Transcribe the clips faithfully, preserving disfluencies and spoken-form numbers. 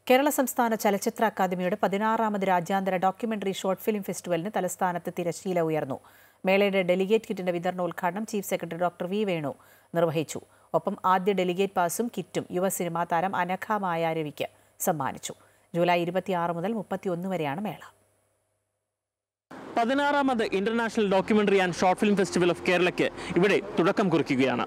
കേരള സംസ്ഥാന ചലച്ചിത്ര അക്കാദമിയുടെ പതിനാറാമത് രാജ്യാന്തര ഡോക്യുമെന്ററി ഷോർട്ട് ഫിലിം ഫെസ്റ്റിവലിന് തലസ്ഥാനത്ത് തിരശ്ശീല ഉയർന്നു. മേളയുടെ ഡെലിഗേറ്റ് കിറ്റിന്റെ വിതരണോദ്ഘാടനം chief secretary doctor V Venu നിർവഹിച്ചു. ഒപ്പം ആദ്യ ഡെലിഗേറ്റ് പാസും കിറ്റും യുവ സിനിമാ താരം അനഘ മായാരവിക്ക് സമ്മാനിച്ചു. ജൂലൈ ഇരുപത്തിയാറ് മുതൽ മുപ്പത്തിയൊന്ന് വരെയാണ് മേള. പതിനാറാമത് international documentary and short film festival of കേരളയ്ക്ക് ഇവിടെ തുടക്കം കുറിക്കുകയാണ്.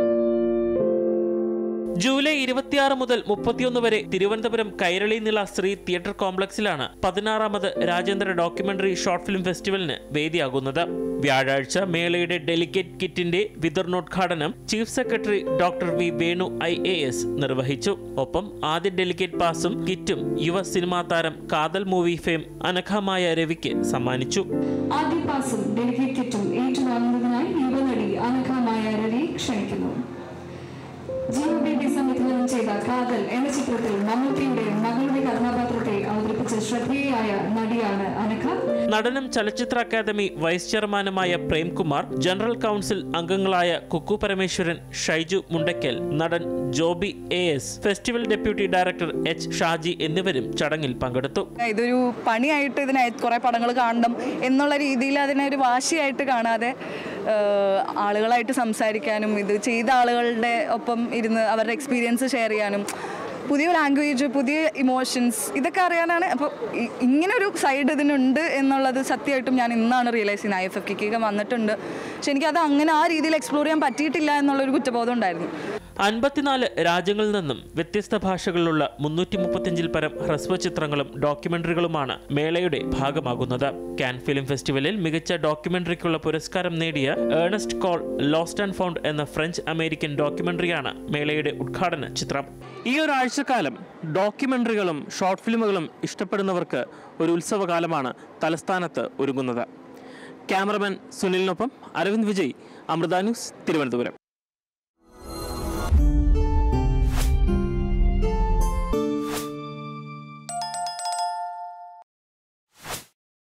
ജൂലൈ ഇരുപത്തിയാറ് മുതൽ മുപ്പത്തിയൊന്ന് വരെ തിരുവനന്തപുരം കൈരളി നില ശ്രീ തിയേറ്റർ കോംപ്ലക്സിലാണ് പതിനാറാമത് രാജ്യാന്തര ഡോക്യുമെന്ററി ഷോർട്ട് ഫിലിം ഫെസ്റ്റിവലിന് വേദിയാകുന്നത്. വ്യാഴാഴ്ച മേളയുടെ ഡെലിഗേറ്റ് കിറ്റിന്റെ വിതരണോദ്ഘാടനം chief secretary doctor V Venu I A S നിർവഹിച്ചു. ഒപ്പം ആദ്യ ഡെലിഗേറ്റ് പാസും കിറ്റും യുവ സിനിമാ താരം കാതൽ മൂവി ഫെയിം അനഘ മായാരവിക്ക് സമ്മാനിച്ചു. ആദ്യ പാസും ഡെലിഗേറ്റ് കിറ്റും ഏറ്റുവാങ്ങുന്നതിനായി യുവനടി അനഘ മായാരവി ക്ഷണിക്കുന്നു. ജീവബേബി സംവിധാനം ചെയ്ത കാതൽ എന്ന ചിത്രത്തിൽ മമ്മൂട്ടിയുടെ മകളുടെ കഥാപാത്രത്തെ അവതരിപ്പിച്ച ശ്രദ്ധേയയായ നടിയാണ് അനഘ. നടനും ചലച്ചിത്ര അക്കാദമി വൈസ് ചെയർമാനുമായ പ്രേംകുമാർ, ജനറൽ കൗൺസിൽ അംഗങ്ങളായ കുക്കു പരമേശ്വരൻ, ഷൈജു മുണ്ടയ്ക്കൽ, നടൻ Joby A S, festival deputy director H Shaji എന്നിവരും ചടങ്ങിൽ പങ്കെടുത്തു. ഇതൊരു പണിയായിട്ട് ഇതിനെ കുറെ പടങ്ങൾ കാണണം എന്നുള്ള രീതിയിൽ അതിനെ ഒരു വാശിയായിട്ട് കാണാതെ ആളുകളായിട്ട് സംസാരിക്കാനും ഇത് ചെയ്ത ആളുകളുടെ ഒപ്പം ഇരുന്ന് അവരുടെ എക്സ്പീരിയൻസ് ഷെയർ ചെയ്യാനും പുതിയ ലാംഗ്വേജ്, പുതിയ ഇമോഷൻസ് ഇതൊക്കെ അറിയാനാണ്. അപ്പോൾ ഇങ്ങനൊരു സൈഡ് ഇതിനുണ്ട് എന്നുള്ളത് സത്യമായിട്ടും ഞാൻ ഇന്നാണ് റിയലൈസ് ചെയ്യുന്നത്. ഐ എഫ് എഫ് കിക്ക് വന്നിട്ടുണ്ട്, പക്ഷെ എനിക്കത് അങ്ങനെ ആ രീതിയിൽ എക്സ്പ്ലോർ ചെയ്യാൻ പറ്റിയിട്ടില്ല എന്നുള്ളൊരു കുറ്റബോധം ഉണ്ടായിരുന്നു. അൻപത്തിനാല് രാജ്യങ്ങളിൽ നിന്നും വ്യത്യസ്ത ഭാഷകളിലുള്ള മുന്നൂറ്റി മുപ്പത്തിയഞ്ചിൽ പരം ഹ്രസ്വചിത്രങ്ങളും ഡോക്യുമെന്ററികളുമാണ് മേളയുടെ ഭാഗമാകുന്നത്. കാൻ ഫിലിം ഫെസ്റ്റിവലിൽ മികച്ച ഡോക്യുമെന്ററിക്കുള്ള പുരസ്കാരം നേടിയ Ernest Cole lost and found എന്ന ഫ്രഞ്ച് അമേരിക്കൻ ഡോക്യുമെന്ററിയാണ് മേളയുടെ ഉദ്ഘാടന ചിത്രം. ഈ ഒരാഴ്ചക്കാലം ഡോക്യുമെന്ററികളും ഷോർട്ട് ഫിലിമുകളും ഇഷ്ടപ്പെടുന്നവർക്ക് ഒരു ഉത്സവകാലമാണ് തലസ്ഥാനത്ത് ഒരുങ്ങുന്നത്. ക്യാമറമാൻ സുനിലിനൊപ്പം അരവിന്ദ് വിജയ്, അമൃത ന്യൂസ്, തിരുവനന്തപുരം.